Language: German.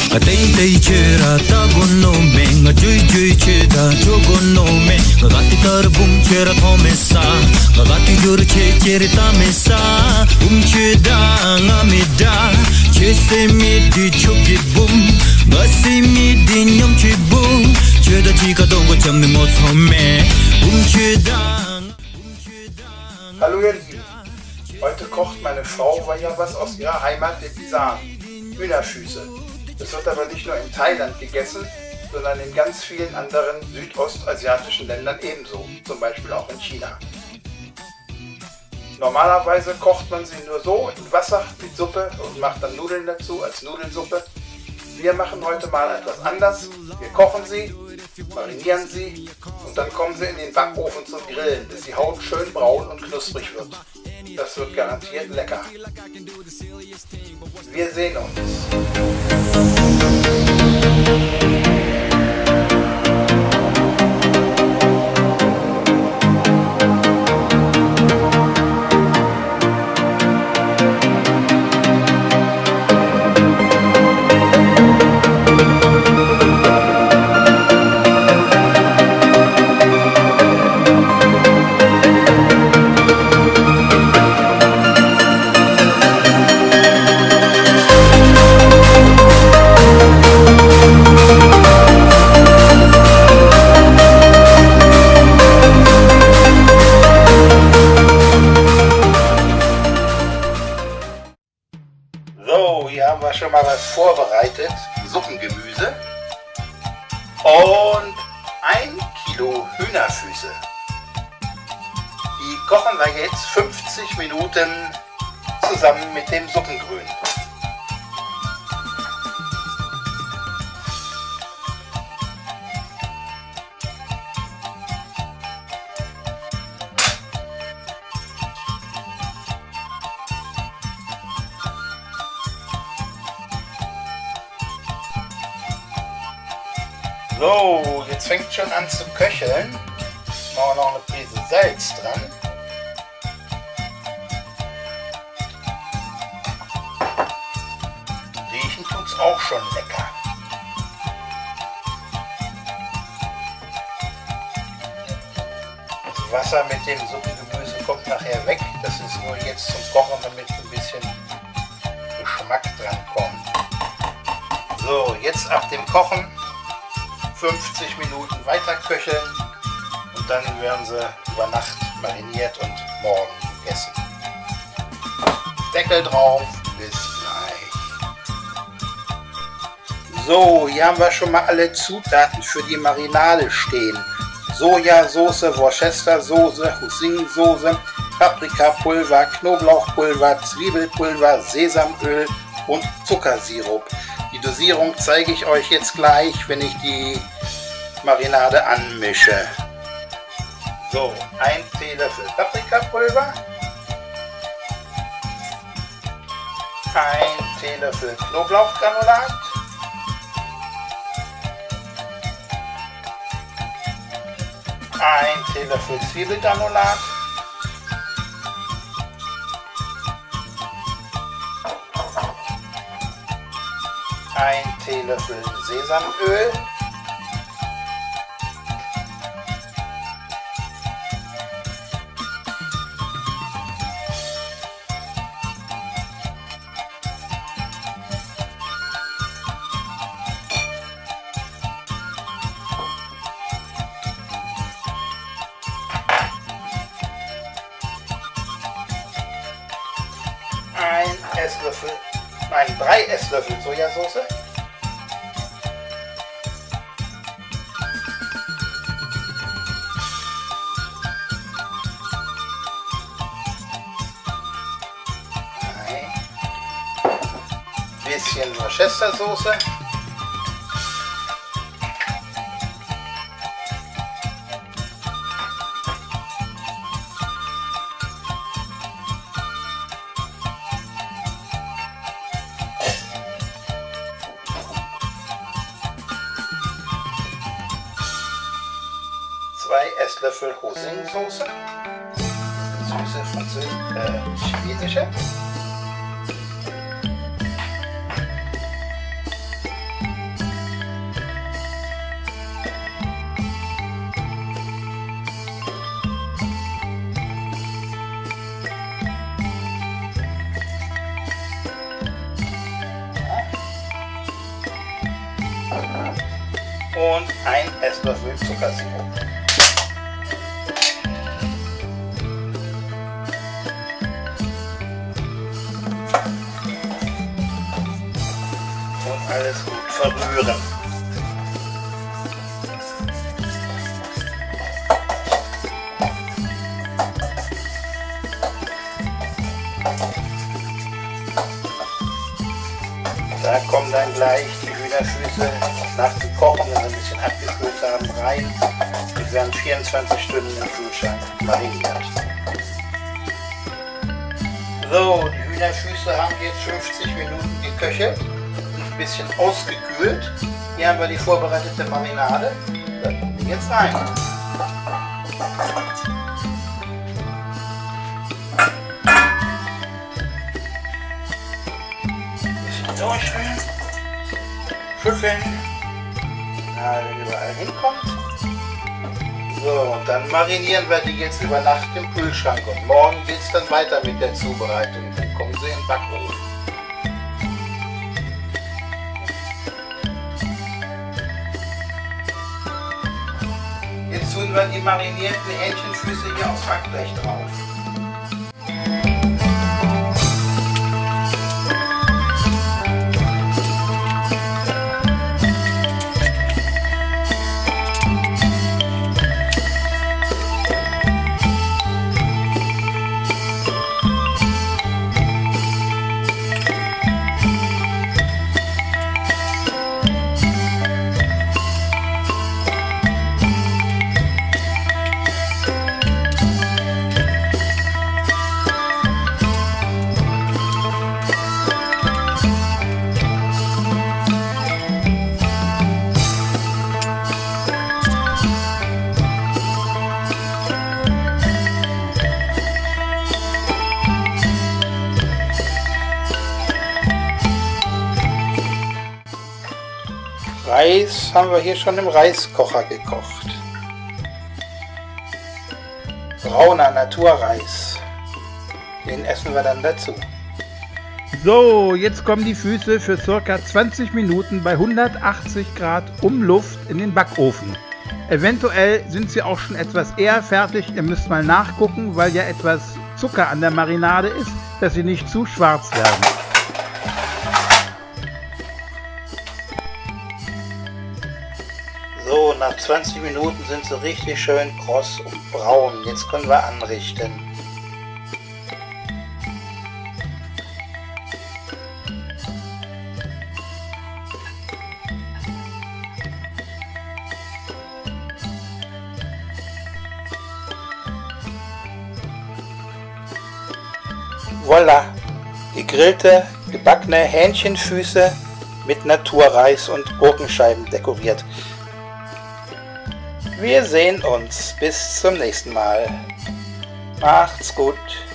Dei dei chera ta gonno me nga jui jui cheda jogonno me gati tar bum chera thomesa gati jur che chera ta mesa cheda nga meda chese mi di chuki bum gasi mi di nyom chi bum cheda chi ka dongo chamne mo thome cheda. Hallo ihr Lieben, heute kocht meine Frau was aus ihrer Heimat, den Bisan, Hühnerfüße. Das wird aber nicht nur in Thailand gegessen, sondern in ganz vielen anderen südostasiatischen Ländern ebenso, zum Beispiel auch in China. Normalerweise kocht man sie nur so in Wasser mit Suppe und macht dann Nudeln dazu als Nudelsuppe. Wir machen heute mal etwas anders. Wir kochen sie, marinieren sie und dann kommen sie in den Backofen zum Grillen, bis die Haut schön braun und knusprig wird. Das wird garantiert lecker. Wir sehen uns. So, hier haben wir schon mal was vorbereitet. Suppengemüse und 1 Kilo Hühnerfüße. Die kochen wir jetzt 50 Minuten zusammen mit dem Suppengrün. So, jetzt fängt schon an zu köcheln. Machen wir noch eine Prise Salz dran. Riechen tut's auch schon lecker. Das Wasser mit dem Suppengemüse kommt nachher weg. Das ist nur jetzt zum Kochen, damit ein bisschen Geschmack dran kommt. So, jetzt ab dem Kochen 50 Minuten weiter köcheln und dann werden sie über Nacht mariniert und morgen gegessen. Deckel drauf, bis gleich. So, hier haben wir schon mal alle Zutaten für die Marinade stehen. Sojasauce, Worcestersoße, Hoisinsoße, Paprikapulver, Knoblauchpulver, Zwiebelpulver, Sesamöl und Zuckersirup. Die Dosierung zeige ich euch jetzt gleich, wenn ich die Marinade anmische. So, 1 Teelöffel Paprikapulver, 1 Teelöffel Knoblauchgranulat, 1 Teelöffel Zwiebelgranulat, 1 Teelöffel Sesamöl, 3 Esslöffel Sojasauce, 1 bisschen Worcestersoße, 2 Esslöffel Hoisinsoße, süße chinesische. und ein Esslöffel Zuckersirup. Und alles gut verrühren. Da kommen dann gleich die Hühnerfüße nach dem Kochen, wenn sie ein bisschen abgekühlt haben, rein. Die werden 24 Stunden im Kühlschrank mariniert. So, die Hühnerfüße haben jetzt 50 Minuten geköchelt und ein bisschen ausgekühlt. Hier haben wir die vorbereitete Marinade. Da kommen die jetzt rein. Durchrühren, schütteln, wenn überall hinkommt. So, und dann marinieren wir die jetzt über Nacht im Kühlschrank und morgen geht es dann weiter mit der Zubereitung. Dann kommen sie in den Backofen. Jetzt tun wir die marinierten Hähnchenfüße hier aufs Backblech drauf. Reis haben wir hier schon im Reiskocher gekocht. Brauner Naturreis. Den essen wir dann dazu. So, jetzt kommen die Füße für ca. 20 Minuten bei 180 Grad Umluft in den Backofen. Eventuell sind sie auch schon etwas eher fertig. Ihr müsst mal nachgucken, weil ja etwas Zucker an der Marinade ist, dass sie nicht zu schwarz werden. So, nach 20 Minuten sind sie richtig schön kross und braun. Jetzt können wir anrichten. Voila! Gegrillte, gebackene Hähnchenfüße mit Naturreis und Gurkenscheiben dekoriert. Wir sehen uns. Bis zum nächsten Mal. Macht's gut.